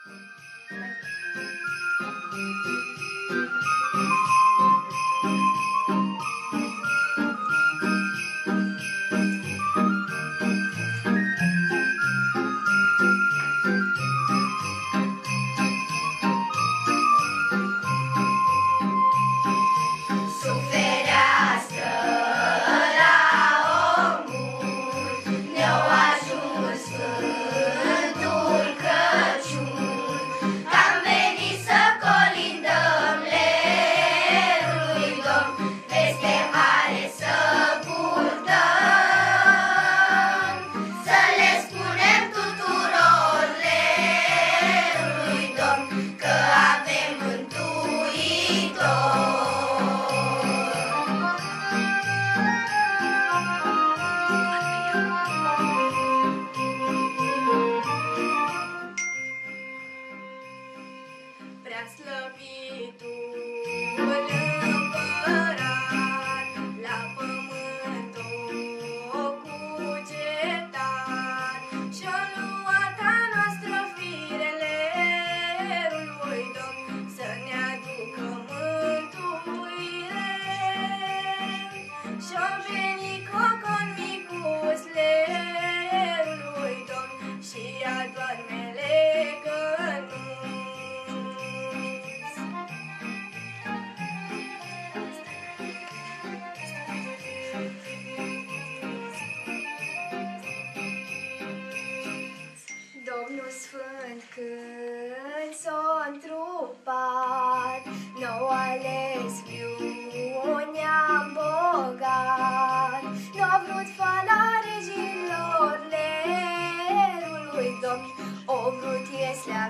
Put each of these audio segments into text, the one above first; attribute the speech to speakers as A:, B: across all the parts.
A: Domnul Sfânt când s-a întrupat, n-au ales fiul neam bogat, n-a vrut fala regilor lerului domni, o vrut ieslea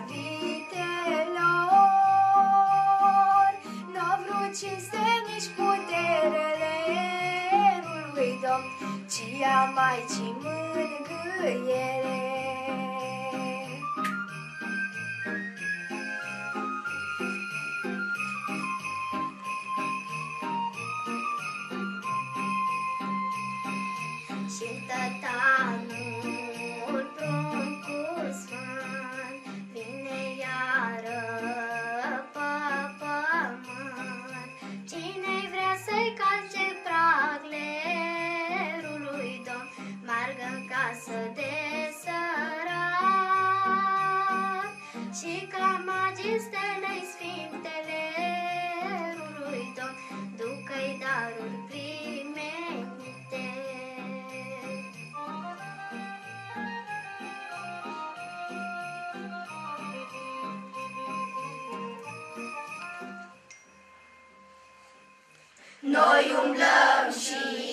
A: vitelor, n-a vrut cinste nici putere lerului domni, ci a Maicii mângâiere. Și tătanul pruncul sfânt vine iară pe pământ. Cine-i vrea să-i calce prag lerului domn, margă în casă de sărat. Și ca magii stelei sfinte lerului domn, ducă-i daruri primenite. Noi umblăm și